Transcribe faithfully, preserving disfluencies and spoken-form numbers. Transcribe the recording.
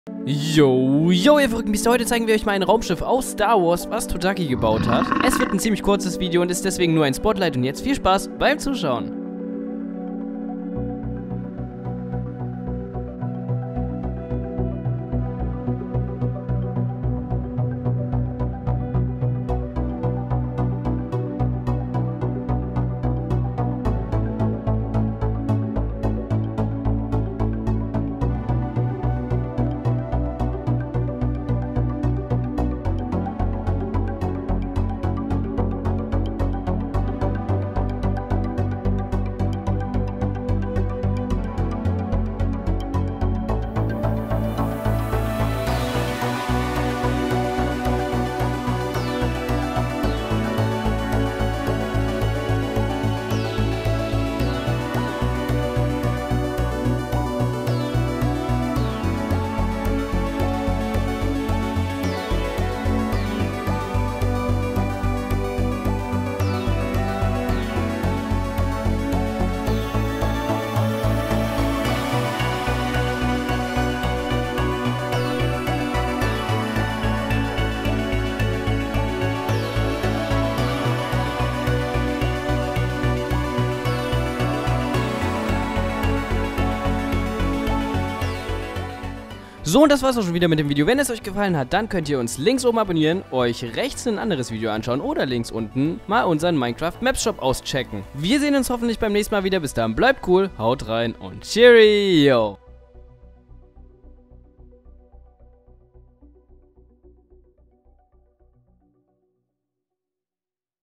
Yo, yo, ihr verrückten Biester, heute zeigen wir euch mal ein Raumschiff aus Star Wars, was Todaki gebaut hat. Es wird ein ziemlich kurzes Video und ist deswegen nur ein Spotlight und jetzt viel Spaß beim Zuschauen. So, und das war's auch schon wieder mit dem Video. Wenn es euch gefallen hat, dann könnt ihr uns links oben abonnieren, euch rechts ein anderes Video anschauen oder links unten mal unseren Minecraft Maps Shop auschecken. Wir sehen uns hoffentlich beim nächsten Mal wieder. Bis dann, bleibt cool, haut rein und Cheerio!